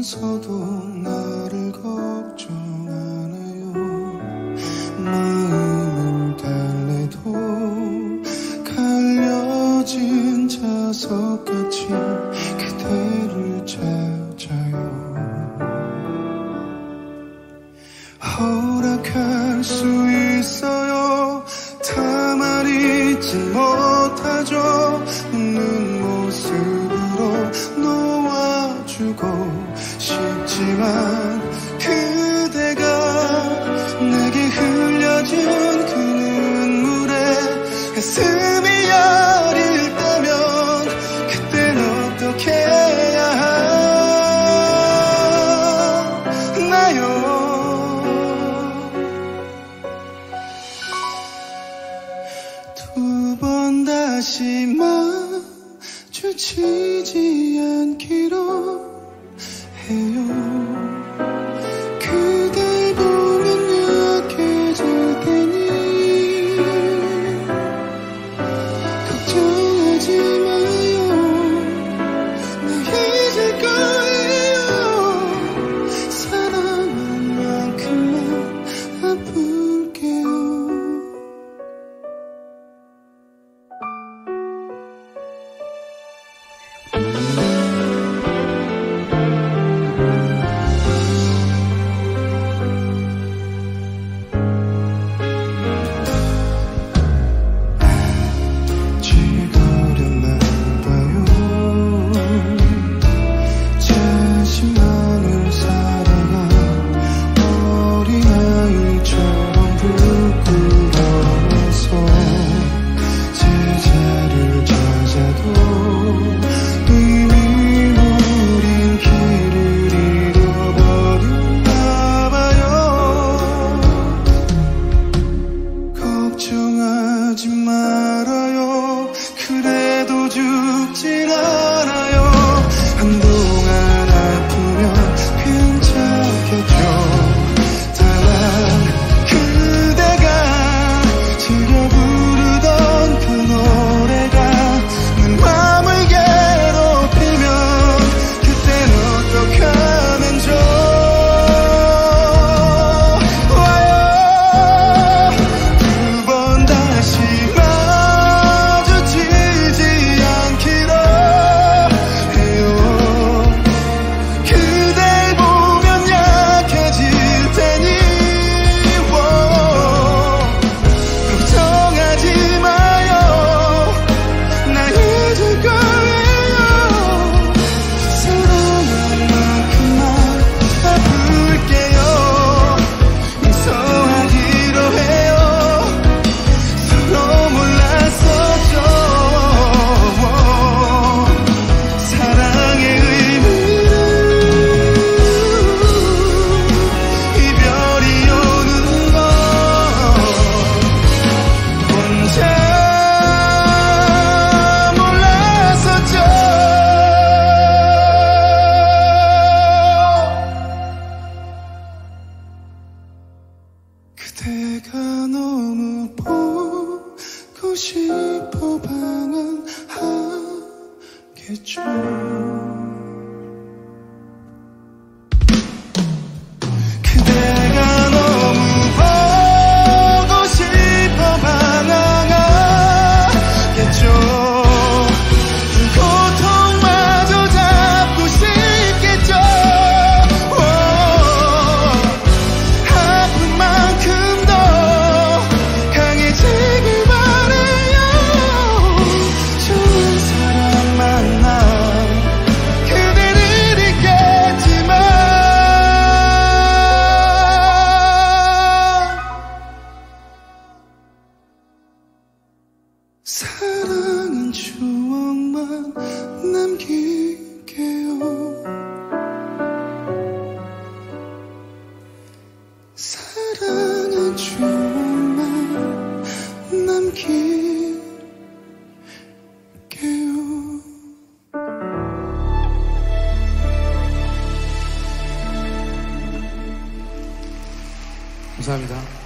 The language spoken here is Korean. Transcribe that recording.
서도 나를 걱정하네요. 마음을 달래도 갈려진 자석같이 그대를 찾아요. 허락할 수 있어요. 다만 잊지 못하죠. 웃는 모습으로 놓아주고 싶지만 그대가 내게 흘려준 그 눈물에 가슴이 여릴 때면 그땐 어떻게 해야 하나요? 두 번 다시 마주치지 않기로 해요. 그댈 보면 약해질 테니 걱정하지 마요. 나 잊을 거예요. 사랑한 만큼만 아플게요. 자신만을 살아가 어린아이처럼 부끄러워서 제자를 찾아도 이미 우린 길을 잃어버렸나봐요. 걱정하지 말아요. 그래도 죽진 않아요. 한동안 아프면 괜찮겠죠. 다만 그대가 즐겨 부르던 그 노래가 내 맘을 괴롭히면 그땐 어떡하면 좋아요. 두 번 다시 마주치지 않기로 해요. 그댈 보면 약해질 테니 걱정하지 마요. 나 잊을 거예요. 사랑한 만큼만 아플게요. 용서하기로 해요. 서로 몰랐었죠. 사랑의 의미는 이별이 오는 건 혼자 몰랐었죠. 그대가 너무 보고 싶어 방황하겠죠. 그대가 너무 보고 싶어 방황하겠죠. 고통마저 잡고 싶겠죠. 아픈 만큼 더 강해지길 바래요. 좋은 사람 만나 그대를 잊겠지만 사랑은 추억만 남길게요. 사랑은 추억만 남길게요. 감사합니다.